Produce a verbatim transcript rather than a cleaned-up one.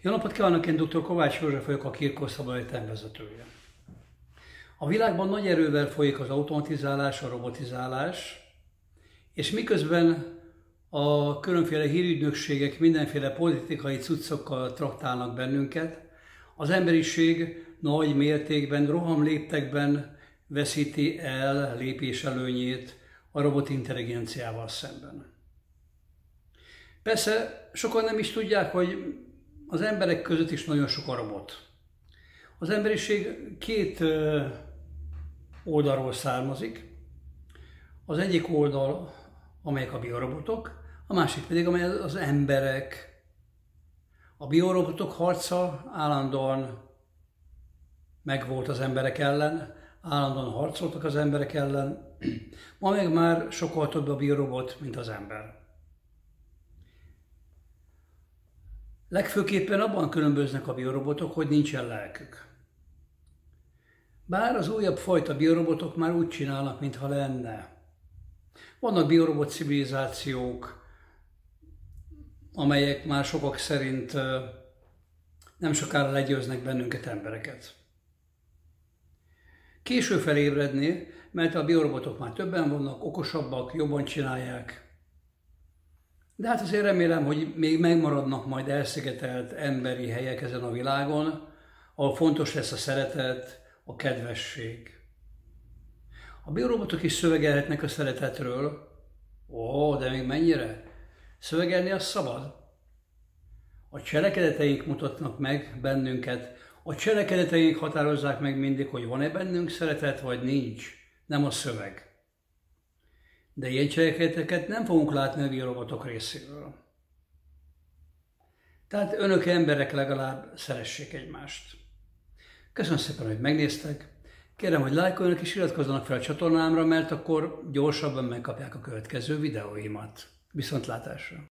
Jó napot kívánok, én dr. Kovács József vagyok, a Kirkó Szabadegyetem vezetője. A világban nagy erővel folyik az automatizálás, a robotizálás, és miközben a különféle hírügynökségek mindenféle politikai cuccokkal traktálnak bennünket, az emberiség nagy mértékben, rohamléptekben veszíti el lépéselőnyét a robotintelligenciával szemben. Persze sokan nem is tudják, hogy az emberek között is nagyon sok a robot. Az emberiség két oldalról származik. Az egyik oldal, amelyek a biorobotok, a másik pedig, amely az emberek. A biorobotok harca állandóan megvolt az emberek ellen, állandóan harcoltak az emberek ellen, ma meg már sokkal több a biorobot, mint az ember. Legfőképpen abban különböznek a biorobotok, hogy nincsen lelkük. Bár az újabb fajta biorobotok már úgy csinálnak, mintha lenne. Vannak biorobot civilizációk, amelyek már sokak szerint nem sokára legyőznek bennünket, embereket. Késő felébredni, mert a biorobotok már többen vannak, okosabbak, jobban csinálják. De hát azért remélem, hogy még megmaradnak majd elszigetelt emberi helyek ezen a világon, ahol fontos lesz a szeretet, a kedvesség. A biorobotok is szövegelhetnek a szeretetről. Ó, de még mennyire? Szövegelni az szabad. A cselekedeteink mutatnak meg bennünket. A cselekedeteink határozzák meg mindig, hogy van-e bennünk szeretet, vagy nincs. Nem a szöveg. De ilyen cselekedeteket nem fogunk látni a biorobotok részéről. Tehát önök emberek legalább szeressék egymást. Köszönöm szépen, hogy megnéztek. Kérem, hogy lájkoljanak és iratkozzanak fel a csatornámra, mert akkor gyorsabban megkapják a következő videóimat. Viszontlátásra!